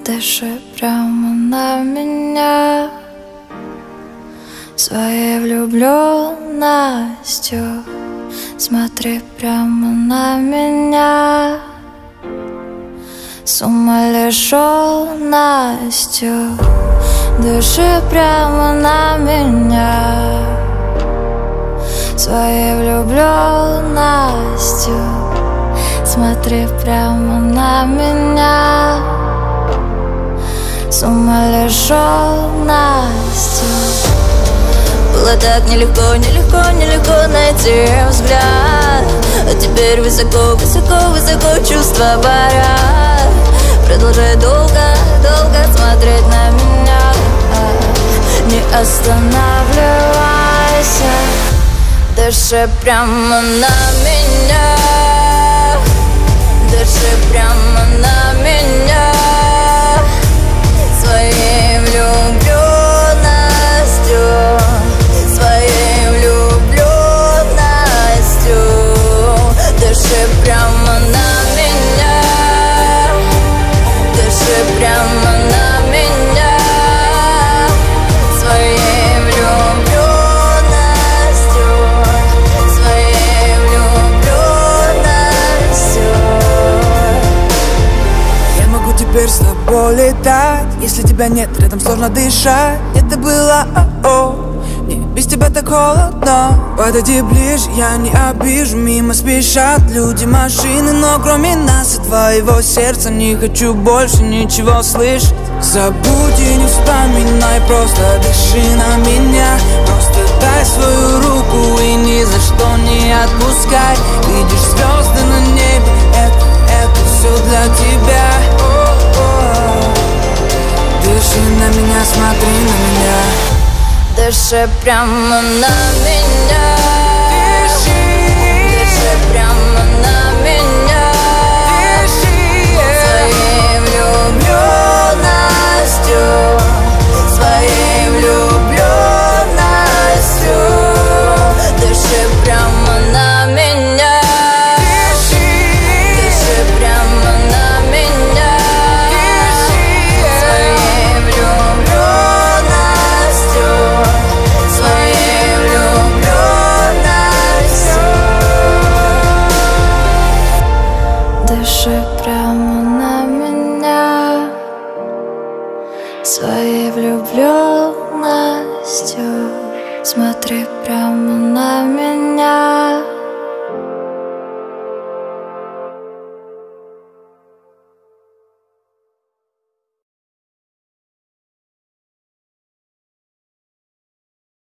Дыши прямо на меня своей влюбленностью. Смотри прямо на меня с умалишенностью. Дыши прямо на меня своей влюбленностью. Смотри прямо на меня с умалишенностью. Было так нелегко, нелегко, нелегко найти взгляд, а теперь высоко, высоко, высоко чувства парят. Продолжай долго, долго смотреть на меня, не останавливайся. Дыши прямо на меня, дыши прямо на меня своей влюбленностью, своей влюбленностью. Дыши прямо на меня, дыши прямо на меня своей влюбленностью, своей влюбленностью. Я могу теперь с тобой летать, если тебя нет, рядом сложно дышать. Это было мне без тебя так холодно. Подойди ближе, я не обижу. Мимо спешат люди, машины, но кроме нас и твоего сердца не хочу больше ничего слышать. Забудь и не вспоминай, просто дыши на меня. Просто дай свою руку и ни за что не отпускай. Видишь звезды на небе, это все для тебя. Дыши на меня, смотри на меня. Дыши прямо на меня, дыши прямо на меня своей влюбленностью, своей влюбленностью. Дыши прямо на меня, дыши прямо на меня своей влюбленностью, своей влюбленностью. Дыши прямо на меня своей влюбленностью. Смотри прямо